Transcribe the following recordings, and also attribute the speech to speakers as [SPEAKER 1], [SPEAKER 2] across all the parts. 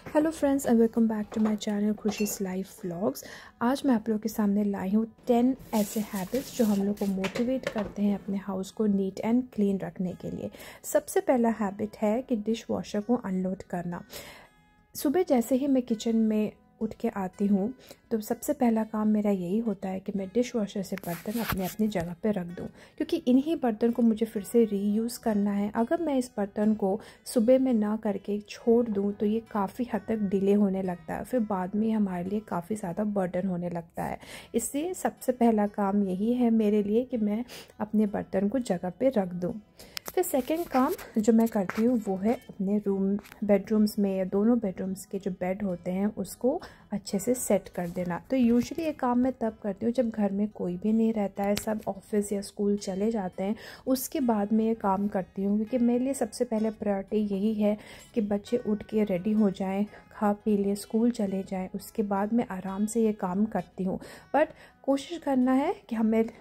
[SPEAKER 1] Hello friends and welcome back to my channel Khushi's life vlogs. आज मैं आप लोगों के सामने लाई हूँ 10 ऐसे हैबिट्स जो हम लोग को मोटिवेट करते हैं अपने हाउस को नीट एंड क्लीन रखने के लिए। सबसे पहला हैबिट है कि डिश वॉशर को अनलोड करना। सुबह जैसे ही मैं किचन में उठ के आती हूँ तो सबसे पहला काम मेरा यही होता है कि मैं डिश वॉशर से बर्तन अपने अपनी जगह पे रख दूँ, क्योंकि इन्हीं बर्तन को मुझे फिर से रीयूज़ करना है। अगर मैं इस बर्तन को सुबह में ना करके छोड़ दूँ तो ये काफ़ी हद तक डिले होने लगता है, फिर बाद में हमारे लिए काफ़ी ज़्यादा बर्डन होने लगता है। इसलिए सबसे पहला काम यही है मेरे लिए कि मैं अपने बर्तन को जगह पे रख दूँ। फिर सेकंड काम जो मैं करती हूँ वो है अपने बेडरूम्स में या दोनों बेडरूम्स के जो बेड होते हैं उसको अच्छे से सेट कर देना। तो यूजुअली ये काम मैं तब करती हूँ जब घर में कोई भी नहीं रहता है, सब ऑफिस या स्कूल चले जाते हैं, उसके बाद मैं ये काम करती हूँ, क्योंकि मेरे लिए सबसे पहले प्रायोरिटी यही है कि बच्चे उठ के रेडी हो जाएं, खा पी लिए स्कूल चले जाएं, उसके बाद मैं आराम से ये काम करती हूँ। बट कोशिश करना है कि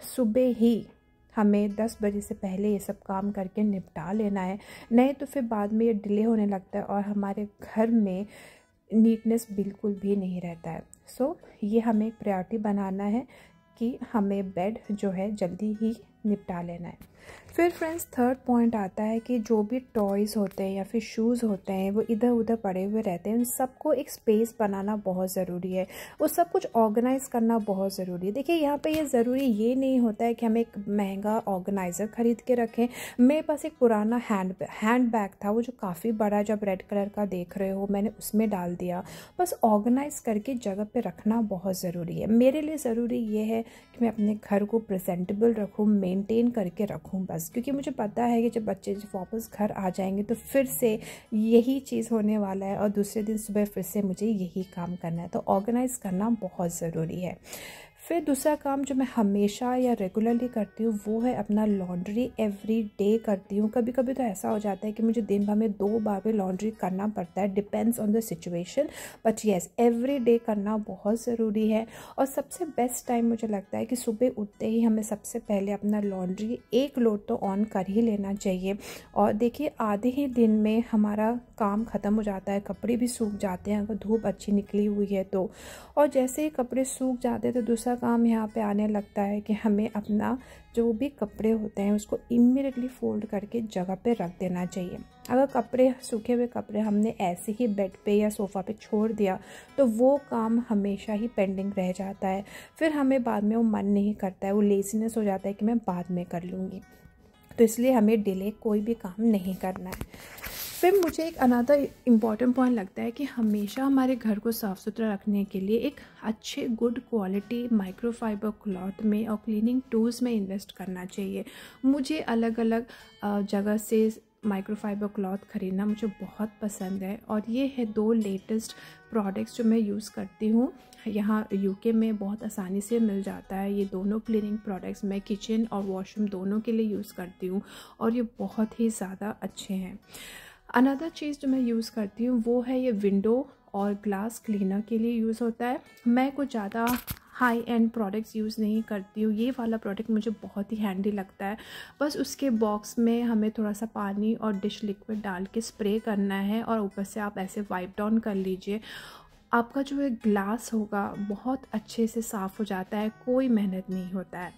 [SPEAKER 1] हमें 10 बजे से पहले ये सब काम करके निपटा लेना है, नहीं तो फिर बाद में ये डिले होने लगता है और हमारे घर में नीटनेस बिल्कुल भी नहीं रहता है। सो ये हमें एक प्रायोरिटी बनाना है कि हमें बेड जो है जल्दी ही निपटा लेना है। फिर फ्रेंड्स थर्ड पॉइंट आता है कि जो भी टॉयज़ होते हैं या फिर शूज़ होते हैं वो इधर उधर पड़े हुए रहते हैं, उन सबको एक स्पेस बनाना बहुत ज़रूरी है, वो सब कुछ ऑर्गेनाइज़ करना बहुत ज़रूरी है। देखिए यहाँ पे ये ज़रूरी ये नहीं होता है कि हम एक महंगा ऑर्गेनाइज़र ख़रीद के रखें। मेरे पास एक पुराना हैंड बैग था, वो जो काफ़ी बड़ा, जब रेड कलर का देख रहे हो मैंने उसमें डाल दिया। बस ऑर्गेनाइज़ करके जगह पर रखना बहुत ज़रूरी है। मेरे लिए ज़रूरी ये है कि मैं अपने घर को प्रेजेंटेबल रखूँ, मेंटेन करके रखूँ बस, क्योंकि मुझे पता है कि जब बच्चे वापस घर आ जाएंगे तो फिर से यही चीज़ होने वाला है और दूसरे दिन सुबह फिर से मुझे यही काम करना है। तो ऑर्गेनाइज़ करना बहुत ज़रूरी है। फिर दूसरा काम जो मैं हमेशा या रेगुलरली करती हूँ वो है अपना लॉन्ड्री एवरी डे करती हूँ। कभी कभी तो ऐसा हो जाता है कि मुझे दिन भर में 2 बार भी लॉन्ड्री करना पड़ता है, depends on the situation, but yes every day करना बहुत ज़रूरी है। और सबसे बेस्ट टाइम मुझे लगता है कि सुबह उठते ही हमें सबसे पहले अपना लॉन्ड्री एक लोड तो ऑन कर ही लेना चाहिए। और देखिए आधे ही दिन में हमारा काम ख़त्म हो जाता है, कपड़े भी सूख जाते हैं अगर धूप अच्छी निकली हुई है तो। और जैसे ही कपड़े सूख जाते हैं तो दूसरा काम यहाँ पे आने लगता है कि हमें अपना जो भी कपड़े होते हैं उसको इमीडिएटली फोल्ड करके जगह पे रख देना चाहिए। अगर सूखे हुए कपड़े हमने ऐसे ही बेड पे या सोफ़ा पे छोड़ दिया तो वो काम हमेशा ही पेंडिंग रह जाता है, फिर हमें बाद में वो मन नहीं करता है, वो लेज़ीनेस हो जाता है कि मैं बाद में कर लूँगी। तो इसलिए हमें डिले कोई भी काम नहीं करना है। फिर मुझे एक अनदर इम्पॉर्टेंट पॉइंट लगता है कि हमेशा हमारे घर को साफ़ सुथरा रखने के लिए एक अच्छे गुड क्वालिटी माइक्रोफाइबर क्लॉथ में और क्लीनिंग टूल्स में इन्वेस्ट करना चाहिए। मुझे अलग अलग जगह से माइक्रोफाइबर क्लॉथ ख़रीदना मुझे बहुत पसंद है, और ये है 2 लेटेस्ट प्रोडक्ट्स जो मैं यूज़ करती हूँ। यहाँ यूके में बहुत आसानी से मिल जाता है। ये दोनों क्लीनिंग प्रोडक्ट्स मैं किचन और वॉशरूम दोनों के लिए यूज़ करती हूँ और ये बहुत ही ज़्यादा अच्छे हैं। अनदर चीज़ जो मैं यूज़ करती हूँ वो है ये विंडो और ग्लास क्लीनर के लिए यूज़ होता है। मैं कुछ ज़्यादा हाई एंड प्रोडक्ट्स यूज़ नहीं करती हूँ, ये वाला प्रोडक्ट मुझे बहुत ही हैंडी लगता है। बस उसके बॉक्स में हमें थोड़ा सा पानी और डिश लिक्विड डाल के स्प्रे करना है और ऊपर से आप ऐसे वाइप डाउन कर लीजिए, आपका जो है ग्लास होगा बहुत अच्छे से साफ़ हो जाता है, कोई मेहनत नहीं होता है।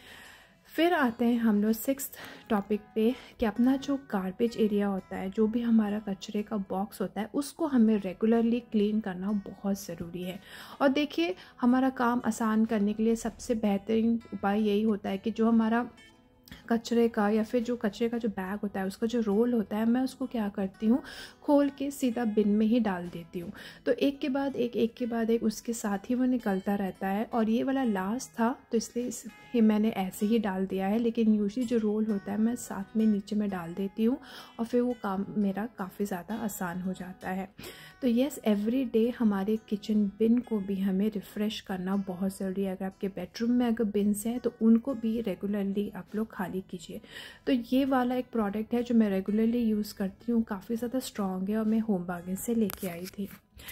[SPEAKER 1] फिर आते हैं हम लोग 6th टॉपिक पे कि अपना जो गार्बेज एरिया होता है, जो भी हमारा कचरे का बॉक्स होता है, उसको हमें रेगुलरली क्लीन करना बहुत ज़रूरी है। और देखिए हमारा काम आसान करने के लिए सबसे बेहतरीन उपाय यही होता है कि जो हमारा कचरे का या फिर जो कचरे का जो बैग होता है उसका जो रोल होता है, मैं उसको क्या करती हूँ खोल के सीधा बिन में ही डाल देती हूँ। तो एक के बाद एक उसके साथ ही वो निकलता रहता है। और ये वाला लास्ट था तो इसलिए मैंने ऐसे ही डाल दिया है, लेकिन यूजुअली जो रोल होता है मैं साथ में नीचे में डाल देती हूँ और फिर वो काम मेरा काफ़ी ज़्यादा आसान हो जाता है। तो येस एवरी डे हमारे किचन बिन को भी हमें रिफ़्रेश करना बहुत ज़रूरी है। अगर आपके बेडरूम में अगर बिन्स हैं तो उनको भी रेगुलरली आप लोग खाली कीजिए। तो ये वाला एक प्रोडक्ट है जो मैं रेगुलरली यूज़ करती हूँ, काफ़ी ज़्यादा स्ट्रॉन्ग है और मैं होम बार्गेन से लेके आई थी।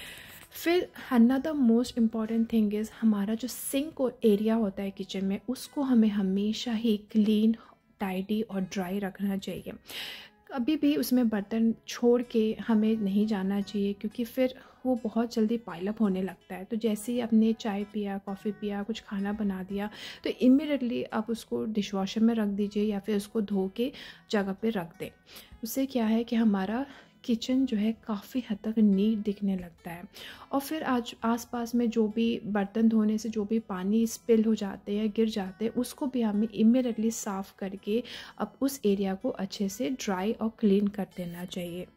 [SPEAKER 1] फिर another most important thing is हमारा जो सिंक एरिया होता है किचन में, उसको हमें हमेशा ही क्लीन, टाइडी और ड्राई रखना चाहिए। कभी भी उसमें बर्तन छोड़ के हमें नहीं जाना चाहिए, क्योंकि फिर वो बहुत जल्दी पाइल अप होने लगता है। तो जैसे ही आपने चाय पिया, कॉफ़ी पिया, कुछ खाना बना दिया, तो इमीडिएटली आप उसको डिश वॉशर में रख दीजिए या फिर उसको धो के जगह पे रख दें। उससे क्या है कि हमारा किचन जो है काफ़ी हद तक नीट दिखने लगता है। और फिर आज आसपास में जो भी बर्तन धोने से जो भी पानी स्पिल हो जाते हैं, गिर जाते हैं, उसको भी हमें इमीडिएटली साफ़ करके अब उस एरिया को अच्छे से ड्राई और क्लीन कर देना चाहिए।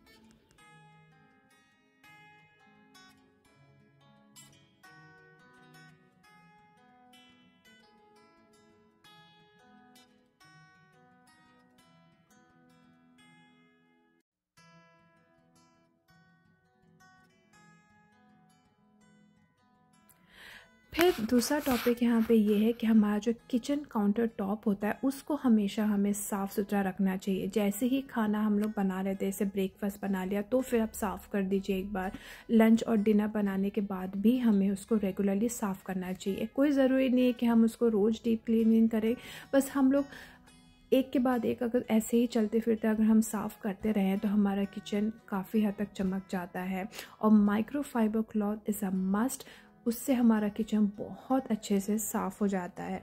[SPEAKER 1] फिर दूसरा टॉपिक यहाँ पे ये है कि हमारा जो किचन काउंटर टॉप होता है उसको हमेशा हमें साफ़ सुथरा रखना चाहिए। जैसे ही खाना हम लोग बना रहे थे, जैसे ब्रेकफास्ट बना लिया, तो फिर आप साफ़ कर दीजिए एक बार। लंच और डिनर बनाने के बाद भी हमें उसको रेगुलरली साफ़ करना चाहिए। कोई ज़रूरी नहीं है कि हम उसको रोज़ डीप क्लीनिंग करें, बस हम लोग एक के बाद एक अगर ऐसे ही चलते फिरते अगर हम साफ़ करते रहें तो हमारा किचन काफ़ी हद तक चमक जाता है। और microfibre cloth is a must, उससे हमारा किचन बहुत अच्छे से साफ़ हो जाता है।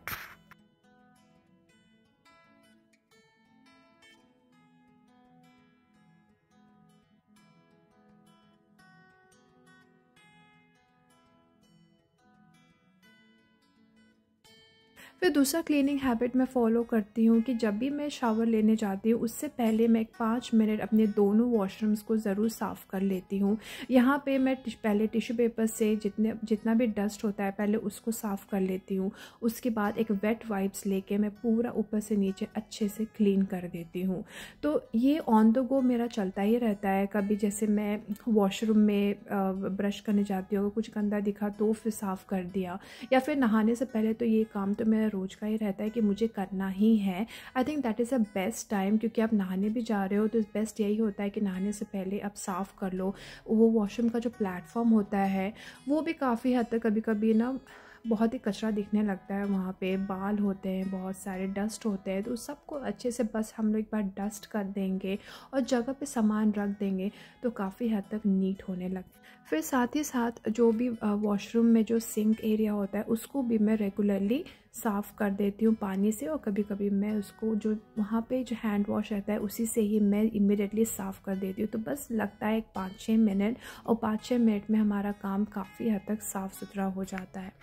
[SPEAKER 1] फिर दूसरा क्लीनिंग हैबिट मैं फ़ॉलो करती हूँ कि जब भी मैं शावर लेने जाती हूँ उससे पहले मैं 5 मिनट अपने दोनों वॉशरूम्स को ज़रूर साफ़ कर लेती हूँ। यहाँ पे मैं पहले टिश्यू पेपर से जितना भी डस्ट होता है पहले उसको साफ़ कर लेती हूँ। उसके बाद एक वेट वाइप्स लेके मैं पूरा ऊपर से नीचे अच्छे से क्लीन कर देती हूँ। तो ये ऑन द गो मेरा चलता ही रहता है। कभी जैसे मैं वॉशरूम में ब्रश करने जाती हूँ, कुछ गंदा दिखा तो फिर साफ़ कर दिया, या फिर नहाने से पहले तो ये काम तो मेरा रोज़ का ही रहता है कि मुझे करना ही है। I think that is a best time, क्योंकि आप नहाने भी जा रहे हो तो बेस्ट यही होता है कि नहाने से पहले आप साफ़ कर लो। वो वॉशरूम का जो प्लेटफॉर्म होता है वो भी काफ़ी हद तक कभी कभी ना बहुत ही कचरा दिखने लगता है। वहाँ पे बाल होते हैं, बहुत सारे डस्ट होते हैं, तो उस सबको अच्छे से बस हम लोग एक बार डस्ट कर देंगे और जगह पे सामान रख देंगे तो काफ़ी हद तक नीट होने लगता है। फिर साथ ही साथ जो भी वॉशरूम में जो सिंक एरिया होता है उसको भी मैं रेगुलरली साफ़ कर देती हूँ पानी से। और कभी कभी मैं उसको जो वहाँ पे जो हैंड वॉश रहता है उसी से ही मैं इमीडिएटली साफ़ कर देती हूँ। तो बस लगता है 5-6 मिनट, और 5-6 मिनट में हमारा काम काफ़ी हद तक साफ़ सुथरा हो जाता है।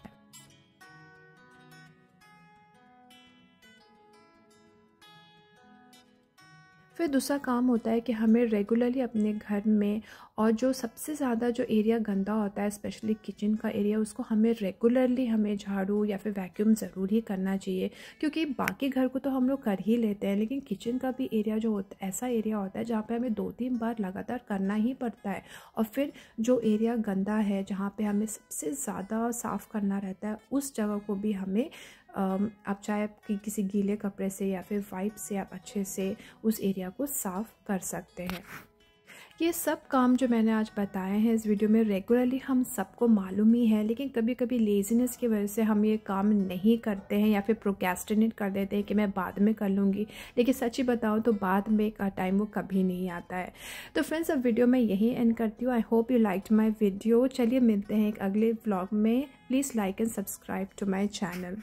[SPEAKER 1] फिर दूसरा काम होता है कि हमें रेगुलरली अपने घर में और जो सबसे ज़्यादा जो एरिया गंदा होता है स्पेशली किचन का एरिया, उसको हमें रेगुलरली हमें झाड़ू या फिर वैक्यूम ज़रूर ही करना चाहिए। क्योंकि बाकी घर को तो हम लोग कर ही लेते हैं, लेकिन किचन का भी एरिया जो होता है ऐसा एरिया होता है जहाँ पे हमें 2-3 बार लगातार करना ही पड़ता है। और फिर जो एरिया गंदा है जहाँ पे हमें सबसे ज़्यादा साफ़ करना रहता है उस जगह को भी हमें आप चाहे आपकी किसी गीले कपड़े से या फिर वाइप से आप अच्छे से उस एरिया को साफ़ कर सकते हैं। ये सब काम जो मैंने आज बताए हैं इस वीडियो में रेगुलरली हम सबको मालूम ही है, लेकिन कभी कभी लेज़ीनेस की वजह से हम ये काम नहीं करते हैं या फिर प्रोक्रेस्टिनेट कर देते हैं कि मैं बाद में कर लूँगी। लेकिन सच ही बताऊँ तो बाद में का टाइम वो कभी नहीं आता है। तो फ्रेंड्स, अब वीडियो मैं यहीं एंड करती हूँ। I hope you liked my video. चलिए मिलते हैं एक अगले व्लॉग में। Please like and subscribe to my channel.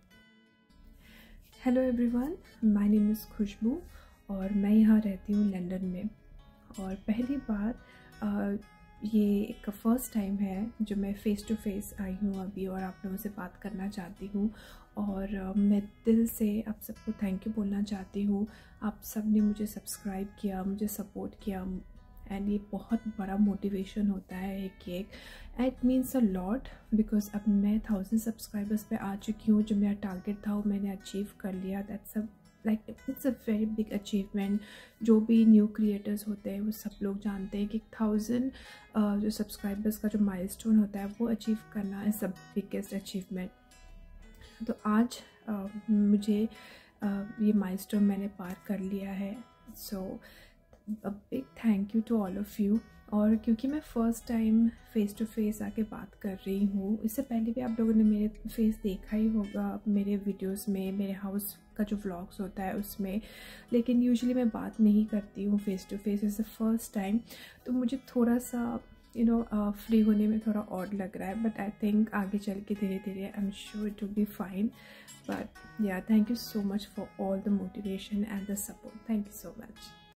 [SPEAKER 1] Hello everyone, my name is Khushboo और मैं यहाँ रहती हूँ लंदन में। और पहली बार ये एक फ़र्स्ट टाइम है जो मैं फ़ेस टू फेस आई हूँ अभी और आप लोगों से बात करना चाहती हूँ। और मैं दिल से आप सबको थैंक यू बोलना चाहती हूँ। आप सब ने मुझे सब्सक्राइब किया, मुझे सपोर्ट किया, एंड ये बहुत बड़ा मोटिवेशन होता है एक it means a lot, because अब मैं 1000 सब्सक्राइबर्स पे आ चुकी हूँ। जो मेरा टारगेट था वो मैंने अचीव कर लिया। That's a like it's a very big achievement. जो भी न्यू क्रिएटर्स होते हैं वो सब लोग जानते हैं कि 1000 जो सब्सक्राइबर्स का जो माइलस्टोन होता है वो अचीव करना इज़ द बिगेस्ट अचीवमेंट। तो आज मुझे ये माइलस्टोन मैंने पार कर लिया है। सो a big thank you to all of you और क्योंकि मैं first time face to face आके बात कर रही हूँ, इससे पहले भी आप लोगों ने मेरे फेस देखा ही होगा मेरे वीडियोस में, मेरे हाउस का जो व्लॉग्स होता है उसमें, लेकिन यूजुअली मैं बात नहीं करती हूँ face to face, is the first time. तो मुझे थोड़ा सा फ्री होने में थोड़ा ऑड लग रहा है, बट आई थिंक आगे चल के धीरे धीरे I am sure it will be fine. But yeah, thank you so much for all the motivation and the support, thank you so much.